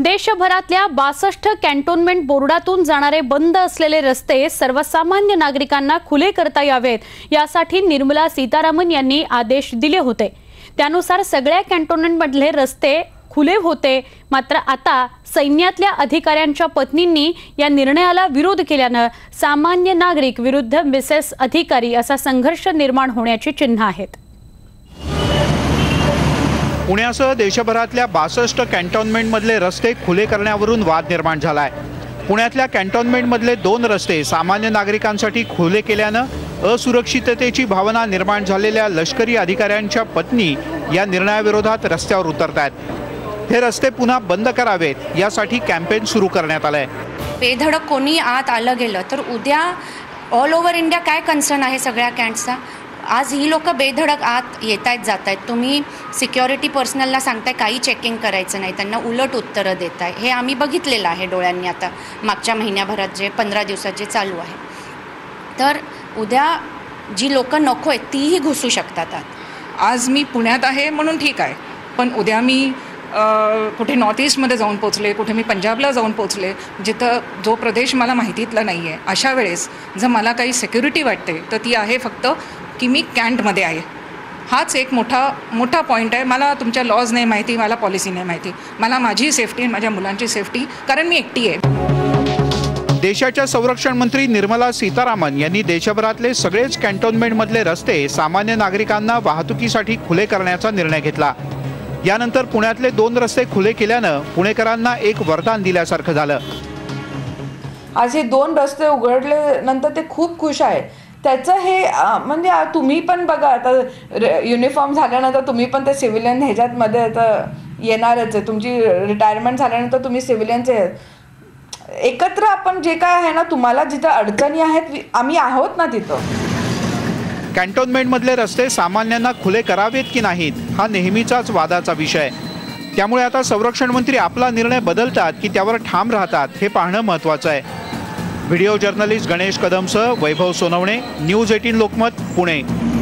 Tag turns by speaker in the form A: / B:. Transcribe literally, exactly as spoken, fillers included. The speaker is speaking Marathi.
A: देशभरातल्या बासष्ट कॅन्टोन्मेंट बोर्डातून जाणारे बंद असलेले रस्ते सर्वसामान्य नागरिकांना खुले करता यावेत यासाठी निर्मला सीतारामन यांनी आदेश दिले होते। त्यानुसार सगळ्या कॅन्टोन्मेंटमधले रस्ते खुले होते। मात्र आता सैन्यातल्या अधिकाऱ्यांच्या पत्नींनी या निर्णयाला विरोध केल्याने सामान्य नागरिक विरुद्ध मिसेस अधिकारी असा संघर्ष निर्माण होण्याची चिन्ह आहेत।
B: पुण्यासह देशभरातल्या बासष्ट कॅन्टोन्मेंटमधले रस्ते खुले करण्यावरून वाद निर्माण झालाय। पुण्यातल्या कॅन्टोन्मेंटमधले दोन रस्ते सामान्य नागरिकांसाठी खुले केल्यानं असुरक्षिततेची भावना निर्माण झालेल्या लष्करी अधिकाऱ्यांच्या पत्नी या निर्णयाविरोधात रस्त्यावर उतरतायत। हे रस्ते पुन्हा बंद करावेत यासाठी कॅम्पेन सुरू करण्यात आलंय।
C: बेधडक कोणी आत आलं गेलं तर उद्या ऑल ओव्हर इंडिया काय कन्सर्न आहे सगळ्या कॅन्टचा। आज ही लोक बेधडक आत येत आहेत जात आहेत, तुम्ही सिक्युरिटी पर्सनलला सांगताय काही चेकिंग करायचं नाही, त्यांना उलट उत्तरं देताय। हे आम्ही बघितलेलं आहे डोळ्यांनी आता मागच्या महिन्याभरात जे पंधरा दिवसात जे चालू आहे। तर उद्या जी लोक नको आहेत तीही घुसू शकतात आत।
D: आज मी पुण्यात आहे म्हणून ठीक आहे, पण उद्या मी कुठे नॉर्थ ईस्टमध्ये जाऊन पोचले, कुठे मी पंजाबला जाऊन पोचले, जिथं जो प्रदेश मला माहितीतला नाही आहे, अशा वेळेस जर मला काही सिक्युरिटी वाटते तर ती आहे फक्त की मी कॅन्टमध्ये आहे। हाच एक मोठा मोठा पॉईंट आहे। मला तुमच्या लॉज नाही माहिती, मला पॉलिसी नाही माहिती, मला माझी सेफ्टी, माझ्या मुलांची सेफ्टी, कारण मी एकटी आहे।
B: देशाच्या संरक्षण मंत्री निर्मला सीतारामन यांनी देशभरातले सगळेच कॅन्टोन्मेंटमधले रस्ते सामान्य नागरिकांना वाहतुकीसाठी खुले करण्याचा निर्णय घेतला। यानंतर पुण्यातले दोन रस्ते खुले केल्यानं पुणेकरांना एक वरदान दिल्यासारखं झालं।
E: आज हे दोन रस्ते उघडले नंतर ते खूप खुश आहे। त्याचं हे म्हणजे तुम्ही पण बघा, आता युनिफॉर्म झाल्यानंतर तुम्ही पण ते सिव्हिलियन ह्याच्यातमध्ये आता येणारच आहे। तुमची रिटायरमेंट झाल्यानंतर तुम्ही सिव्हिलियनचे एकत्र आपण जे काय आहे ना, तुम्हाला जिथं अडचणी आहेत आम्ही आहोत ना तिथं।
B: कॅन्टोन्मेंटमधले रस्ते सामान्यांना खुले करावेत की नाहीत हा नेहमीचाच वादाचा विषय। त्यामुळे आता संरक्षण मंत्री आपला निर्णय बदलतात की त्यावर ठाम राहतात हे पाहणं महत्त्वाचं आहे। व्हिडिओ जर्नलिस्ट गणेश कदमसह वैभव सोनवणे, न्यूज अठरा लोकमत, पुणे।